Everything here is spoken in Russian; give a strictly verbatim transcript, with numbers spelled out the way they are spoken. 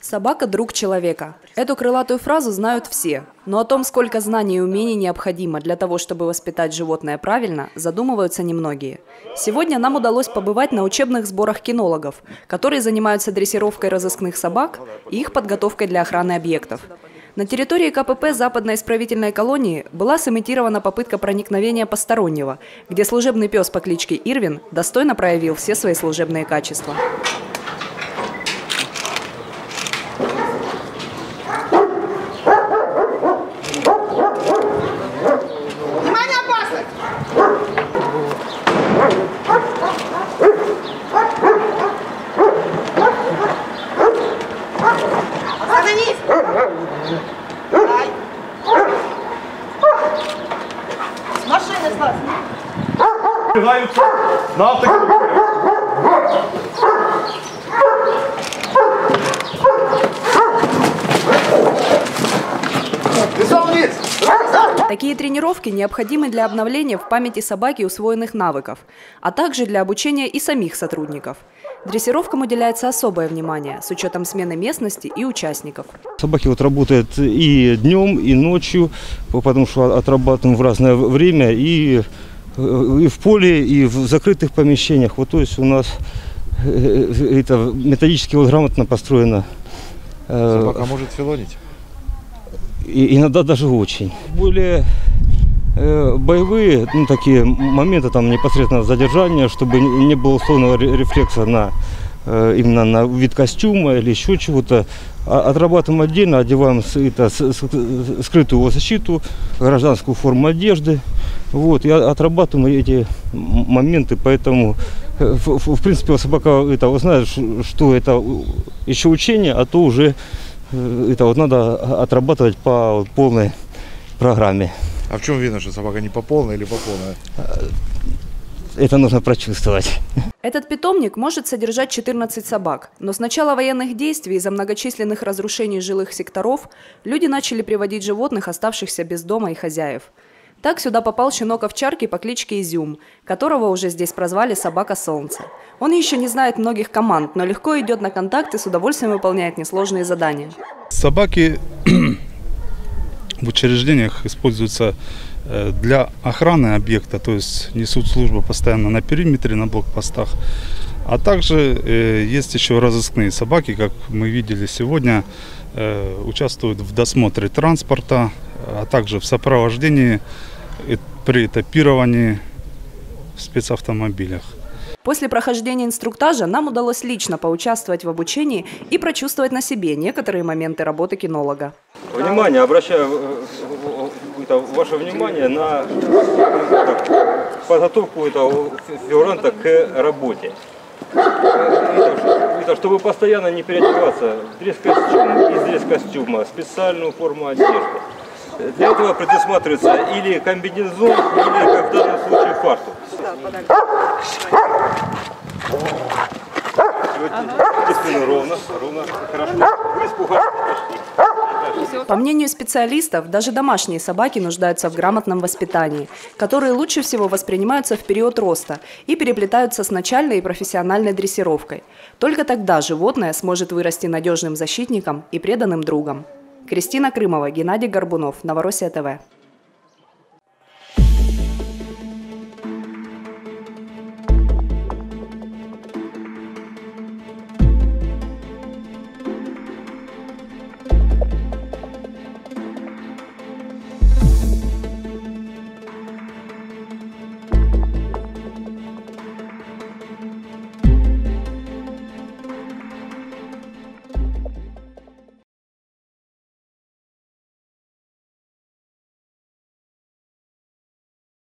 Собака – друг человека. Эту крылатую фразу знают все. Но о том, сколько знаний и умений необходимо для того, чтобы воспитать животное правильно, задумываются немногие. Сегодня нам удалось побывать на учебных сборах кинологов, которые занимаются дрессировкой разыскных собак и их подготовкой для охраны объектов. На территории ка пэ пэ Западной исправительной колонии была сымитирована попытка проникновения постороннего, где служебный пес по кличке Ирвин достойно проявил все свои служебные качества. С машины слазь. Бегаются на автоколонке. Такие тренировки необходимы для обновления в памяти собаки усвоенных навыков, а также для обучения и самих сотрудников. Дрессировкам уделяется особое внимание с учетом смены местности и участников. Собаки вот работают и днем, и ночью, потому что отрабатываем в разное время и, и в поле, и в закрытых помещениях. Вот, то есть у нас это методически вот грамотно построено. Собака может филонить? И иногда даже очень. Более э, боевые, ну, такие моменты, там непосредственно задержания, чтобы не было условного рефлекса на, э, именно на вид костюма или еще чего-то. А, отрабатываем отдельно, одеваем это, с, с, скрытую защиту, гражданскую форму одежды. Вот, и отрабатываем эти моменты, поэтому в, в, в принципе собака это, вы знаете, что это еще учение, а то уже это вот надо отрабатывать по полной программе. А в чем видно, что собака не по полной или по полной? Это нужно прочувствовать. Этот питомник может содержать четырнадцать собак, но с начала военных действий из-за многочисленных разрушений жилых секторов люди начали приводить животных, оставшихся без дома и хозяев. Так сюда попал щенок овчарки по кличке Изюм, которого уже здесь прозвали «Собака Солнца». Он еще не знает многих команд, но легко идет на контакт и с удовольствием выполняет несложные задания. Собаки в учреждениях используются для охраны объекта, то есть несут службу постоянно на периметре, на блокпостах. А также есть еще разыскные собаки, как мы видели сегодня, участвуют в досмотре транспорта, а также в сопровождении при этапировании в спецавтомобилях. После прохождения инструктажа нам удалось лично поучаствовать в обучении и прочувствовать на себе некоторые моменты работы кинолога. Внимание, обращаю ваше внимание на подготовку этого фигуранта к работе. Это, чтобы постоянно не переодеваться в дресс-костюм, из дресс-костюма, специальную форму одежды. Для этого предусматривается или комбинезон, или, как в данном случае, фартук. Ага. Ровно, ровно, хорошо. Вы испугались. По мнению специалистов, даже домашние собаки нуждаются в грамотном воспитании, которые лучше всего воспринимаются в период роста и переплетаются с начальной и профессиональной дрессировкой. Только тогда животное сможет вырасти надежным защитником и преданным другом. Кристина Крымова, Геннадий Горбунов, Новороссия ТВ.